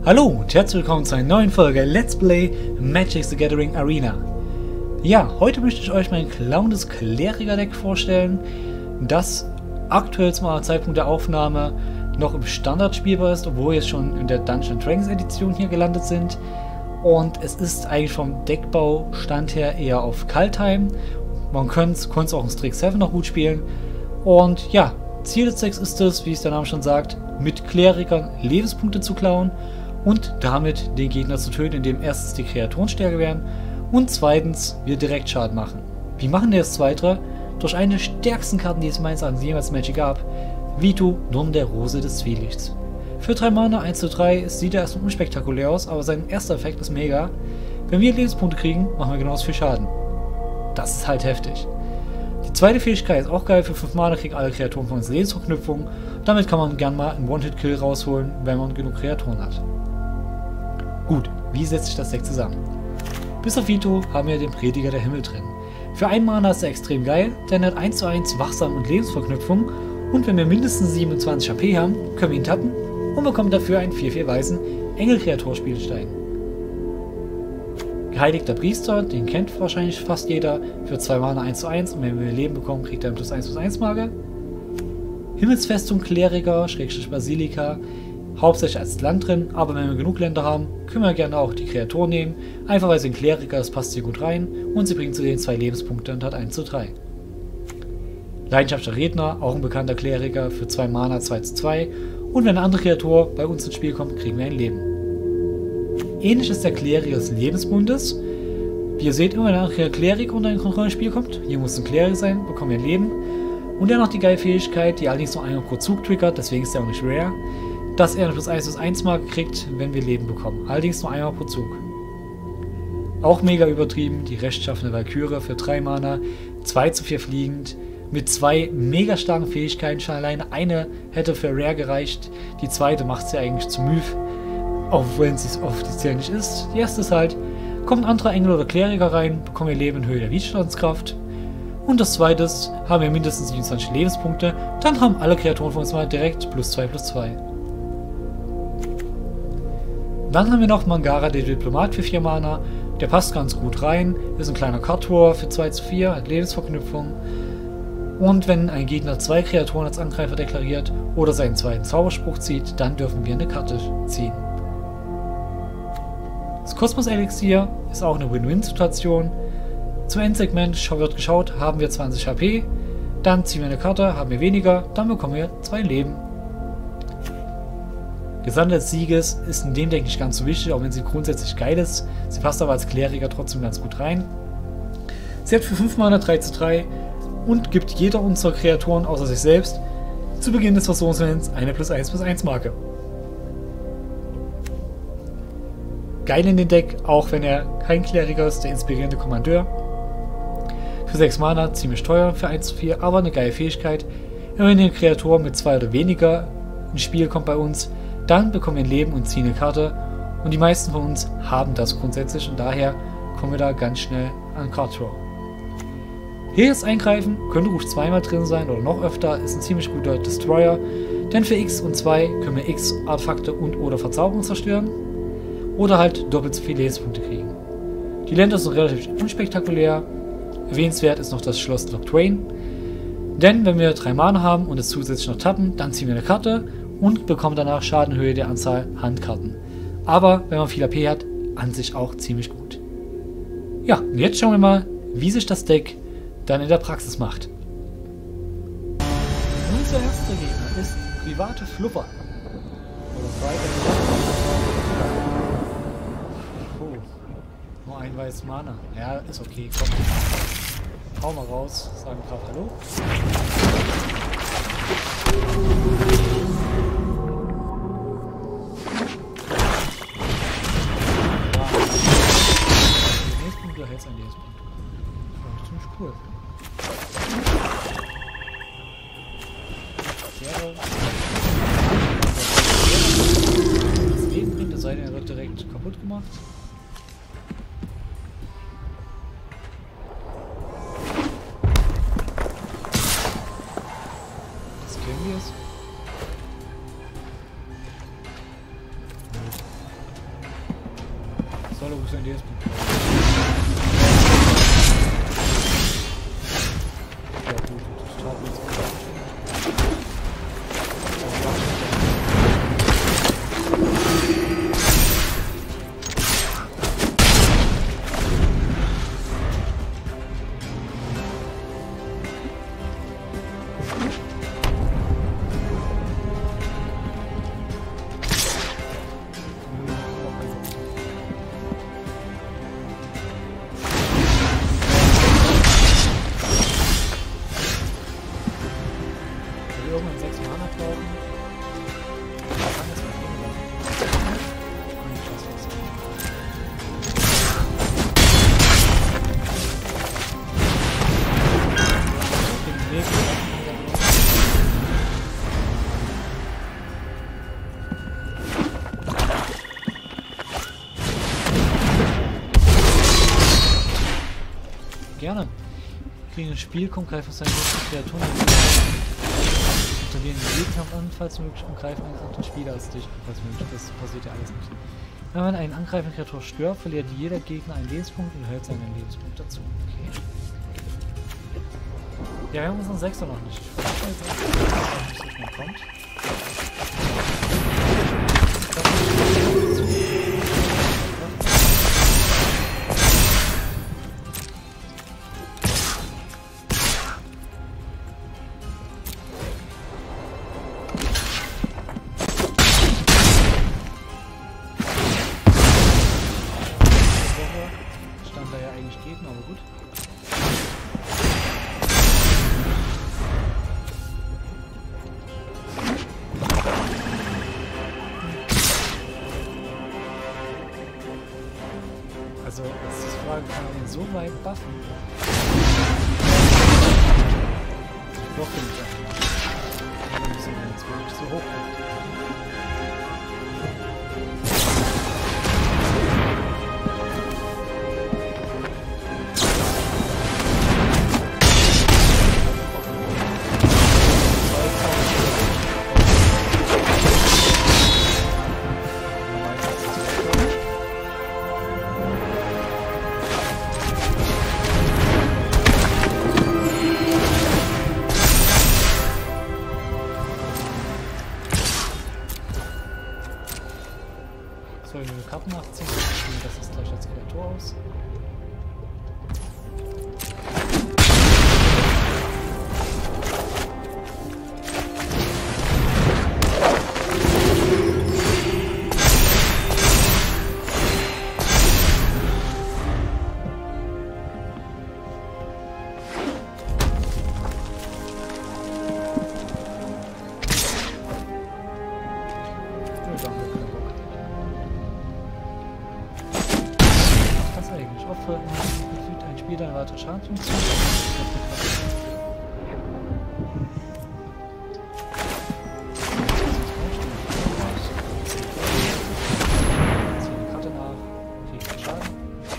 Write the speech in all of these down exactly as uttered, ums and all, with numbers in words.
Hallo und herzlich willkommen zu einer neuen Folge Let's Play Magic the Gathering Arena. Ja, heute möchte ich euch mein clownes Kleriker-Deck vorstellen, das aktuell zum Zeitpunkt der Aufnahme noch im Standard spielbar ist, obwohl wir jetzt schon in der Dungeons and Dragons Edition hier gelandet sind. Und es ist eigentlich vom Deckbaustand her eher auf Kaltheim. Man könnte es auch in Strix sieben noch gut spielen. Und ja, Ziel des Decks ist es, wie es der Name schon sagt, mit Klerikern Lebenspunkte zu klauen und damit den Gegner zu töten, indem erstens die Kreaturen stärker werden und zweitens wir direkt Schaden machen. Wie machen wir das Zweite? Durch eine der stärksten Karten, die es meines Erachtens jemals Magic gab, Vito, Nurn der Rose des Zwielichts. Für drei Mana, eins zu drei, sieht er erstmal unspektakulär aus, aber sein erster Effekt ist mega. Wenn wir Lebenspunkte kriegen, machen wir genauso viel Schaden. Das ist halt heftig. Die zweite Fähigkeit ist auch geil, für fünf Mana kriegen alle Kreaturen von uns Lebensverknüpfung. Damit kann man gern mal einen One-Hit-Kill rausholen, wenn man genug Kreaturen hat. Gut, wie setzt sich das Deck zusammen? Bis auf Vito haben wir den Prediger der Himmel drin. Für einen Mana ist er extrem geil, denn er hat eins zu eins Wachsam und Lebensverknüpfung und wenn wir mindestens siebenundzwanzig H P haben, können wir ihn tappen und bekommen dafür einen vier vier weißen Engelkreatur-Spielstein. Geheiligter Priester, den kennt wahrscheinlich fast jeder, für zwei Mana eins zu eins und wenn wir Leben bekommen, kriegt er einen plus eins plus eins Marke. Himmelsfestung Kleriker, Schrägstrich Basilika, hauptsächlich als Land drin, aber wenn wir genug Länder haben, können wir gerne auch die Kreatur nehmen, einfach weil sie ein Kleriker ist, passt sie gut rein und sie bringt zu den zwei Lebenspunkte und hat eins zu drei. Leidenschaftlicher Redner, auch ein bekannter Kleriker, für zwei Mana zwei zu zwei und wenn eine andere Kreatur bei uns ins Spiel kommt, kriegen wir ein Leben. Ähnlich ist der Kleriker des Lebensbundes. Wie ihr seht, immer wenn ein Kleriker unter ein Kontrollspiel kommt, hier muss ein Kleriker sein, bekommen wir ein Leben. Und er hat noch die geile Fähigkeit, die allerdings nur einmal pro Zug triggert, deswegen ist er auch nicht rare, dass er eine plus eins plus eins Marke kriegt, wenn wir Leben bekommen. Allerdings nur einmal pro Zug. Auch mega übertrieben, die rechtschaffene Valkyrie für drei Mana, zwei zu vier fliegend, mit zwei mega starken Fähigkeiten. Schon alleine eine hätte für Rare gereicht, die zweite macht sie eigentlich zu Myth, auch wenn sie es offiziell nicht ist. Die erste ist halt, kommt ein anderer Engel oder Kleriker rein, bekommen wir Leben in Höhe der Widerstandskraft. Und das zweite ist, haben wir mindestens siebenundzwanzig Lebenspunkte, dann haben alle Kreaturen von uns mal direkt plus zwei plus zwei. Dann haben wir noch Mangara, der Diplomat für vier Mana, der passt ganz gut rein, ist ein kleiner Kartor für zwei zu vier, hat Lebensverknüpfung. Und wenn ein Gegner zwei Kreaturen als Angreifer deklariert oder seinen zweiten Zauberspruch zieht, dann dürfen wir eine Karte ziehen. Das Kosmos-Elixier ist auch eine Win-Win-Situation. Zum Endsegment wird geschaut, haben wir zwanzig H P, dann ziehen wir eine Karte, haben wir weniger, dann bekommen wir zwei Leben. Gesandte des Sieges ist in dem Deck nicht ganz so wichtig, auch wenn sie grundsätzlich geil ist. Sie passt aber als Kleriker trotzdem ganz gut rein. Sie hat für fünf Mana drei zu drei und gibt jeder unserer Kreaturen außer sich selbst zu Beginn des Versuchsmoments eine plus eins plus eins Marke. Geil in dem Deck, auch wenn er kein Kleriker ist, der inspirierende Kommandeur. Für sechs Mana ziemlich teuer für eins zu vier, aber eine geile Fähigkeit. Wenn eine Kreatur mit zwei oder weniger ins Spiel kommt bei uns, dann bekommen wir ein Leben und ziehen eine Karte. Und die meisten von uns haben das grundsätzlich und daher kommen wir da ganz schnell an Card Draw. Hier ist Eingreifen, könnte ruhig zweimal drin sein oder noch öfter, ist ein ziemlich guter Destroyer, denn für X und zwei können wir X Artefakte und oder Verzauberung zerstören oder halt doppelt so viele Lebenspunkte kriegen. Die Länder sind relativ unspektakulär, erwähnenswert ist noch das Schloss Loch Twain, denn wenn wir drei Mana haben und es zusätzlich noch tappen, dann ziehen wir eine Karte und bekommen danach Schadenhöhe der Anzahl Handkarten. Aber wenn man viel H P hat, an sich auch ziemlich gut. Ja, und jetzt schauen wir mal, wie sich das Deck dann in der Praxis macht. Unser erster Gegner ist private Flupper. Oder oh, nur ein weißes Mana. Ja, ist okay, komm. Hau mal raus, sagen gerade Hallo. Du hältst einen Lebenspunkt. Das ist ziemlich cool. Das Leben bringt, es sei denn, er wird direkt kaputt gemacht. Das kennen wir es. Hallo, wo ist denn der jetzt? Ja gut, das tat mir jetzt gut. Irgendwann sechs Mana brauchen. Ich kann das mal gehen lassen. Und ich lasse das so. Den Weg gerne. Kriegen ein Spiel, kommt greifen seine Kreaturen. Unter denen Gegenkampf an, falls möglich, angreifen den Spieler als dich, falls möglich. Das passiert ja alles nicht. Wenn man einen angreifenden Kreatur stört, verliert jeder Gegner einen Lebenspunkt und erhält seinen Lebenspunkt dazu. Okay. Ja, wir haben unseren Sechser noch nicht. Ich weiß nicht, ob es nicht kommt. Stand da ja eigentlich Gegner, aber gut. Also, das ist die Frage, kann man den so weit buffen? Doch, bin ich ja. Dann müssen wir jetzt wirklich so hoch machen. So, wenn wir Karten nachziehen, spielen das ist gleich als Kreatur aus. Aufhalten, fügt ein Spieler eine weitere Schadensfunktion. Zieh eine Karte nach, kriegt Schaden.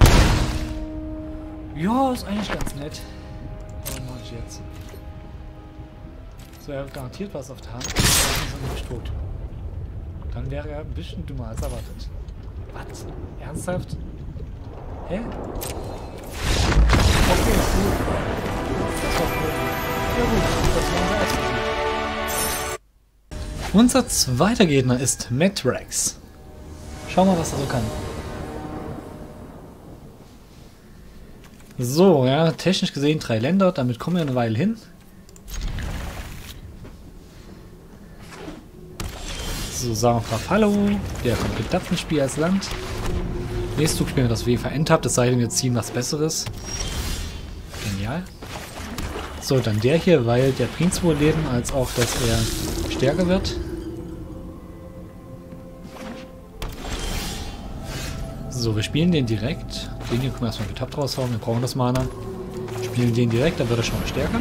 Ja, ist eigentlich ganz nett. Aber mache ich jetzt. So, er hat garantiert was auf der Hand. Dann ist er nämlich tot. Dann wäre er ein bisschen dümmer als erwartet. Was? Ernsthaft? Hä? Okay, cool. Das war cool. Ja gut, das war der erste Sieg. Unser zweiter Gegner ist Matrax. Schau mal, was er so kann. So, ja, technisch gesehen drei Länder, damit kommen wir eine Weile hin. So, sagen wir Hallo, der kommt mit Dappenspiel als Land. Nächstes Zug spielen wir das W verendet, es sei denn, wir ziehen was Besseres. Genial. So, dann der hier, weil der bringt sowohl Leben, als auch, dass er stärker wird. So, wir spielen den direkt. Den hier können wir erstmal getappt raushauen, wir brauchen das Mana. Spielen den direkt, dann wird er schon mal stärker.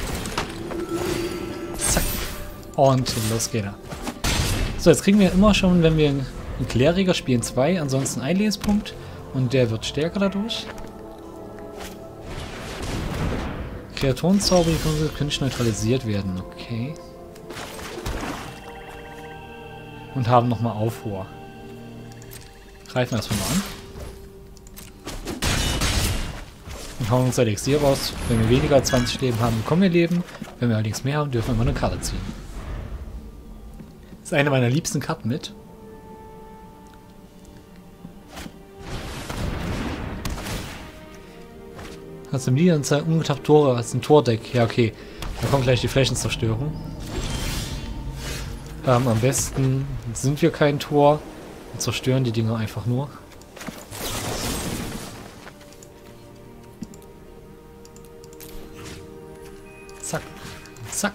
Zack. Und los geht er. So, jetzt kriegen wir immer schon, wenn wir einen Kleriker spielen, zwei, ansonsten ein Lebenspunkt. Und der wird stärker dadurch. Kreaturenzauber, die können nicht neutralisiert werden. Okay. Und haben nochmal Aufruhr. Greifen wir erstmal mal an. und hauen uns Elixier raus. Wenn wir weniger als zwanzig Leben haben, bekommen wir Leben. Wenn wir allerdings mehr haben, dürfen wir immer eine Karte ziehen. Das ist eine meiner liebsten Karten mit. Hast du im Liederanzahl ungetappt Tore als ein Tordeck? Ja, okay. Da kommt gleich die Flächenzerstörung. Ähm, am besten sind wir kein Tor und zerstören die Dinger einfach nur. Zack. Zack.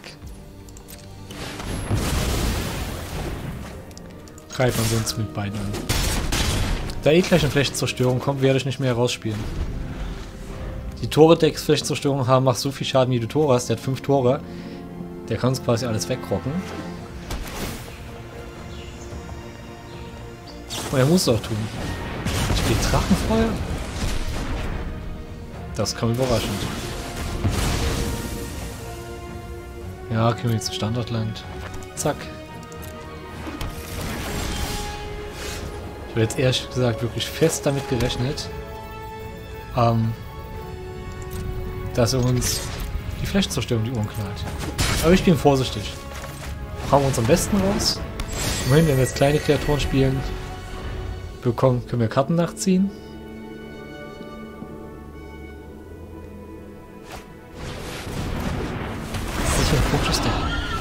Greifen ansonsten mit beiden an. Da eh gleich eine Flächenzerstörung kommt, werde ich nicht mehr herausspielen. Die Tore-Decks Flächenzerstörung haben, macht so viel Schaden wie du Tore hast. Der hat fünf Tore. Der kann uns quasi alles wegrocken. Und er muss es auch tun. Spielt Drachenfeuer? Das kam überraschend. Ja, können wir jetzt ins Standardland. Zack. Ich habe jetzt ehrlich gesagt wirklich fest damit gerechnet, ähm, dass er uns die Flächenzerstörung die Ohren knallt. Aber ich bin vorsichtig. Hauen wir uns am besten raus. Immerhin, wenn wir jetzt kleine Kreaturen spielen, bekommen, können wir Karten nachziehen. Sicher ein komisches Deck.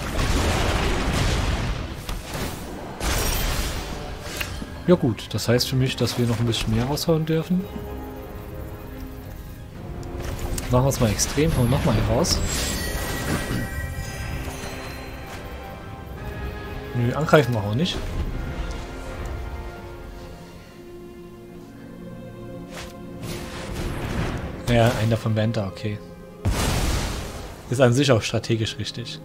Ja gut, das heißt für mich, dass wir noch ein bisschen mehr raushauen dürfen. Machen wir es mal extrem, hauen nochmal hier raus. Nö, angreifen wir auch nicht. Ja, einer von Benta, okay. Ist an sich auch strategisch richtig.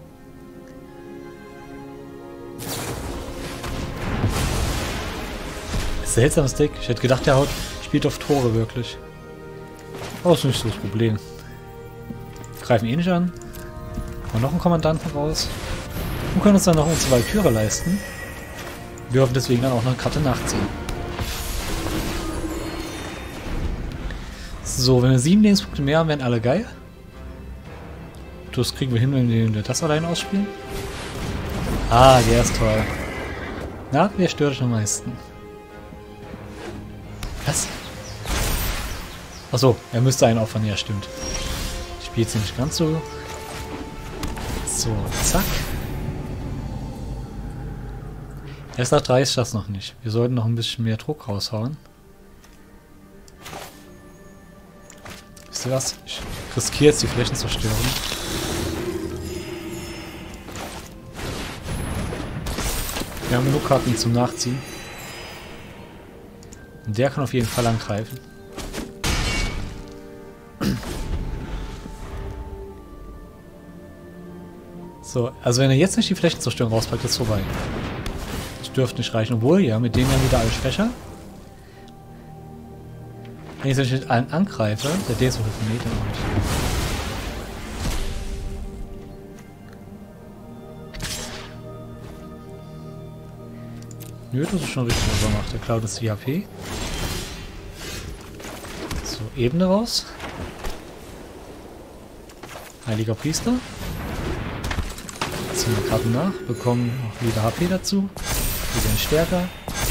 Seltsames Deck. Ich hätte gedacht, der haut spielt auf Tore wirklich. Aber ist nicht so das Problem. Greifen eh nicht an. Haben noch einen Kommandanten raus. Und können uns dann noch unsere Valkyrie leisten. Wir dürfen deswegen dann auch noch eine Karte nachziehen. So, wenn wir sieben Lebenspunkte mehr haben, werden alle geil. Das kriegen wir hin, wenn wir das allein ausspielen. Ah, der ist toll. Na, wer stört euch am meisten? Was? Achso, er müsste einen opfern, ja stimmt. Ich spiele jetzt nicht ganz so. So, zack. Erst nach drei ist das noch nicht. Wir sollten noch ein bisschen mehr Druck raushauen. Wisst ihr was? Ich riskiere jetzt die Flächenzerstörung. Wir haben genug Karten zum Nachziehen. Und der kann auf jeden Fall angreifen. So, also wenn er jetzt nicht die Flächenzerstörung rauspackt, ist es vorbei. Das dürfte nicht reichen. Obwohl, ja, mit denen haben wir wieder alle schwächer. Wenn ich jetzt mit allen angreife, der D ist so fünf Meter und. Nö, das ist schon richtig, was er macht. Der klaut uns die H P. So, Ebene raus. Heiliger Priester. Ziehen wir Karten nach, bekommen auch wieder H P dazu. Wieder stärker.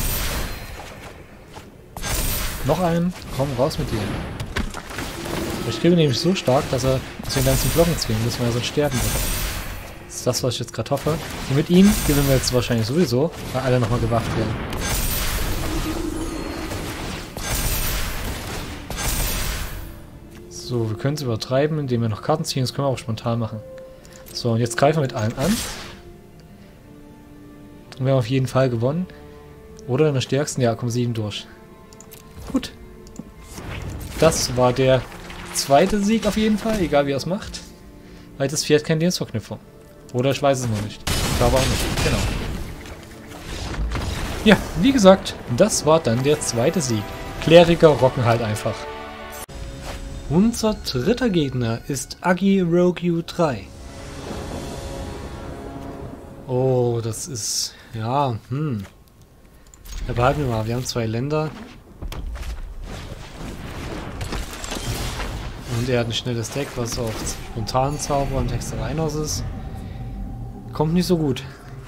Noch einen. Komm, raus mit dir. Ich kriege nämlich so stark, dass er dass wir ihn dann zum Blocken zwingen müssen, weil er sonst sterben wird. Das ist das, was ich jetzt gerade hoffe. Und mit ihm gewinnen wir jetzt wahrscheinlich sowieso, weil alle nochmal gewacht werden. So, wir können es übertreiben, indem wir noch Karten ziehen. Das können wir auch spontan machen. So, und jetzt greifen wir mit allen an. Und wir haben auf jeden Fall gewonnen. Oder in der stärksten, ja, kommen sieben durch. Gut. Das war der zweite Sieg auf jeden Fall, egal wie er es macht. Weil das Vieh hat keine Lebensverknüpfung. Oder ich weiß es noch nicht. Ich glaube auch nicht. Genau. Ja, wie gesagt, das war dann der zweite Sieg. Kleriker rocken halt einfach. Unser dritter Gegner ist Agi Rogue drei. Oh, das ist... Ja, hm. Ja, behalten wir mal. Wir haben zwei Länder. Und er hat ein schnelles Deck, was auf spontanen Zauber und Hexereien aus ist. Kommt nicht so gut.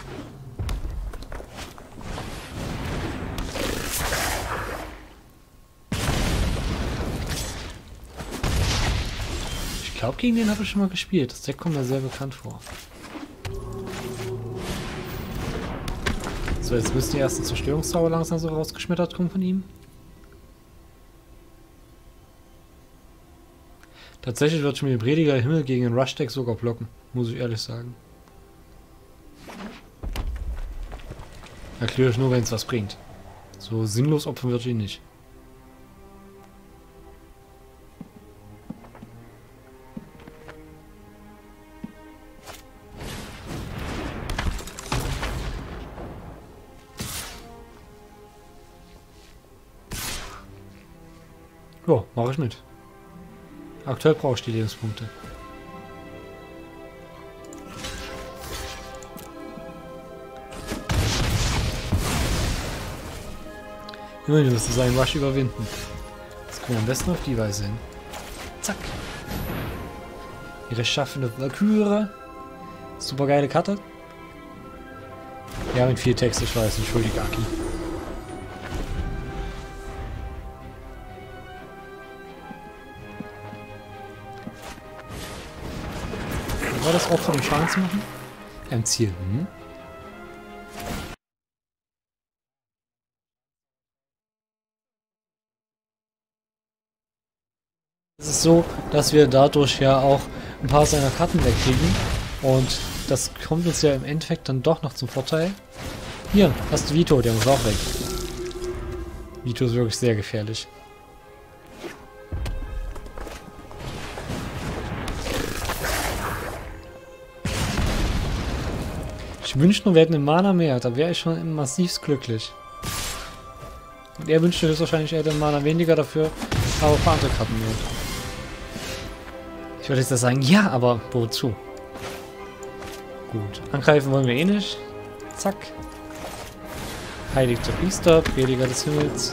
Ich glaube, gegen den habe ich schon mal gespielt. Das Deck kommt mir sehr bekannt vor. So, jetzt müssen die ersten Zerstörungszauber langsam so rausgeschmettert kommen von ihm. Tatsächlich wird mir Prediger Himmel gegen den Rush-Deck sogar blocken, muss ich ehrlich sagen. Erkläre ich nur, wenn es was bringt. So sinnlos opfern wird ihn nicht. Ja, mache ich mit. Aktuell brauche ich die Lebenspunkte. Immerhin müsste seinen Rush überwinden. Das können wir am besten auf die Weise hin. Zack. Ihre schaffende Valkyrie. Super geile Karte. Ja, mit viel Text, ich weiß, entschuldige Aki. War das Opfer, um Schaden zu machen? Ein Ziel. Hm? Es ist so, dass wir dadurch ja auch ein paar seiner Karten wegkriegen. Und das kommt uns ja im Endeffekt dann doch noch zum Vorteil. Hier, hast du Vito, der muss auch weg. Vito ist wirklich sehr gefährlich. Ich wünschte nur, wir hätten einen Mana mehr, da wäre ich schon massivst glücklich. Und er wünschte höchstwahrscheinlich, er hätte einen Mana weniger dafür, aber ein paar andere Karten mehr. Ich würde jetzt sagen, ja, aber wozu? Gut, angreifen wollen wir eh nicht. Zack. Heiligter Priester, Prediger des Himmels.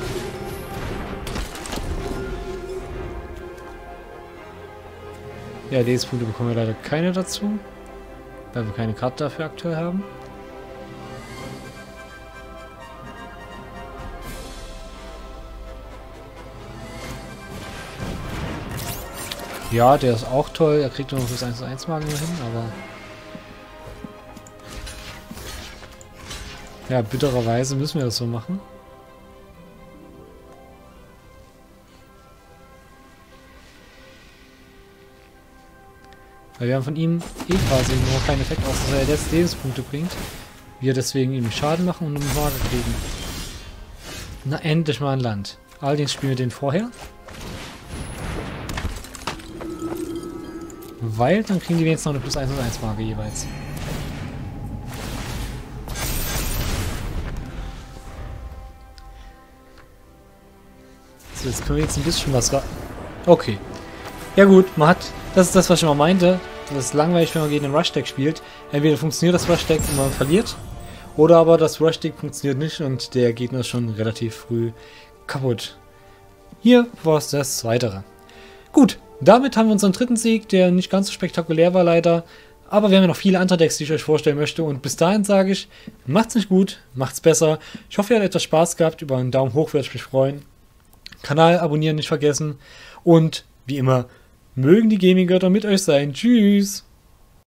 Ja, Lebenspunkte bekommen wir leider keine dazu. Weil wir keine Karte dafür aktuell haben. Ja, der ist auch toll. Er kriegt nur noch das eins zu eins Magen hin, aber... Ja, bittererweise müssen wir das so machen. Weil wir haben von ihm eh quasi nur keinen Effekt, außer dass er jetzt Lebenspunkte bringt. Wir deswegen ihm Schaden machen und einen Waage kriegen. Na, endlich mal ein Land. Allerdings spielen wir den vorher. Weil dann kriegen die wenigstens noch eine plus eins und eins Marke jeweils. So, jetzt können wir jetzt ein bisschen was... Okay. Ja gut, man hat... Das ist das, was ich immer meinte. Das ist langweilig, wenn man gegen den Rush-Deck spielt. Entweder funktioniert das Rush-Deck und man verliert. Oder aber das Rush-Deck funktioniert nicht und der Gegner ist schon relativ früh kaputt. Hier war es das Weitere. Gut, damit haben wir unseren dritten Sieg, der nicht ganz so spektakulär war leider. Aber wir haben ja noch viele andere Decks, die ich euch vorstellen möchte. Und bis dahin sage ich, macht's nicht gut, macht's besser. Ich hoffe, ihr habt etwas Spaß gehabt. Über einen Daumen hoch würde ich mich freuen. Kanal abonnieren nicht vergessen. Und wie immer, mögen die Gaming-Götter mit euch sein. Tschüss!